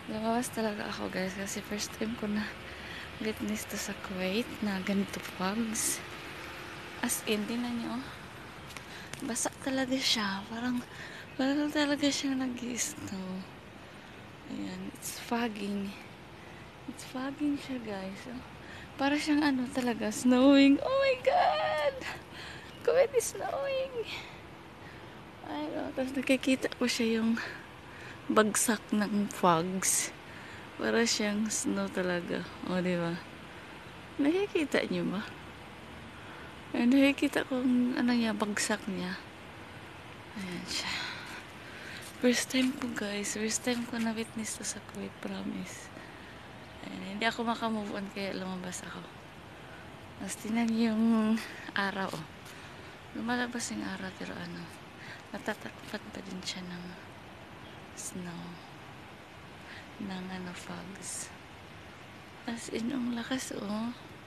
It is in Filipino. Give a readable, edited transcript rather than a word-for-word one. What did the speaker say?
Lumawas talaga ako guys kasi first time ko na witness to sa Kuwait na ganito fogs. As in, tingnan nyo. Basa talaga siya. Parang talaga siyang nag-snow. Ayan, it's fogging. It's fogging siya guys. Oh, para siyang ano talaga, snowing. Oh my God! Kuwait is snowing. Ayun, tapos nakikita ko siya yung bagsak ng fogs. Para siyang snow talaga. O, di ba? Nakikita niyo ba? Ay, nakikita kong ano niya, bagsak niya. Ayan siya. First time ko guys. First time ko na witness to sa Kuwait, promise. Ayan, hindi ako makamove on kaya lumabas ako. Tapos tinan yung araw. Oh. Lumalabas yung araw pero ano, natatakpat pa din siya ng snow. Ng ano, fogs. As in, ang lakas oh.